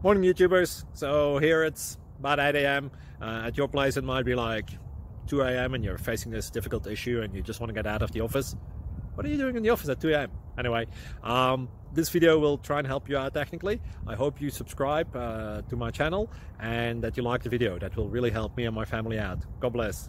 Morning YouTubers. So here it's about 8 a.m. At your place it might be like 2 a.m. and you're facing this difficult issue and you just want to get out of the office. What are you doing in the office at 2 a.m.? Anyway, this video will try and help you out technically. I hope you subscribe to my channel and that you like the video. That will really help me and my family out. God bless.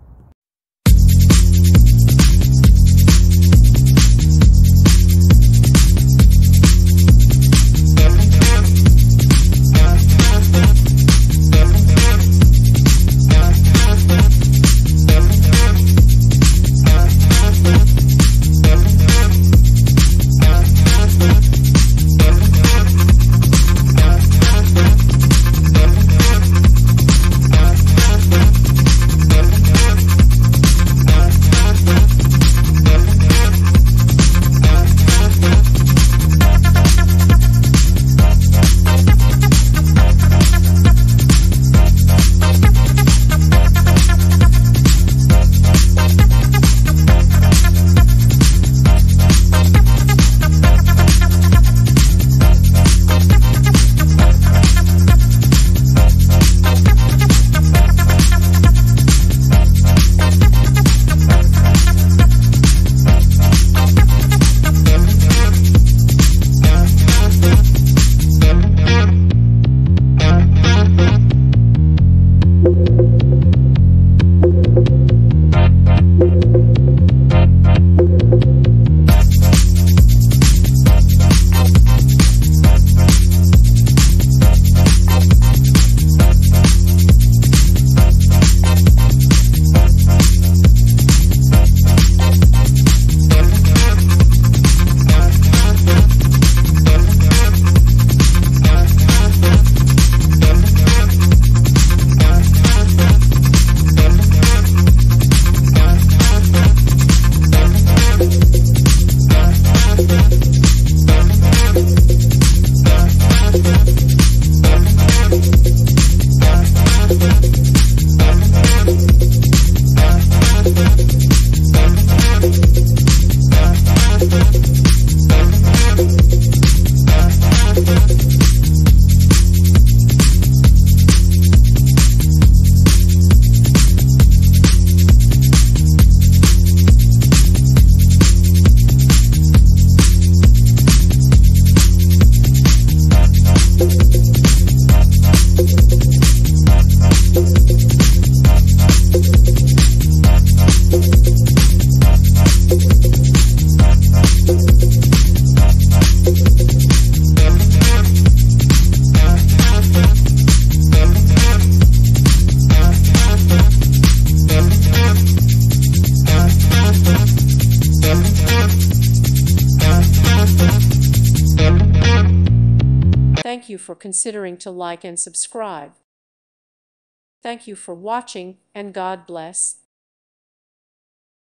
Thank you for considering to like and subscribe. Thank you for watching, and God bless.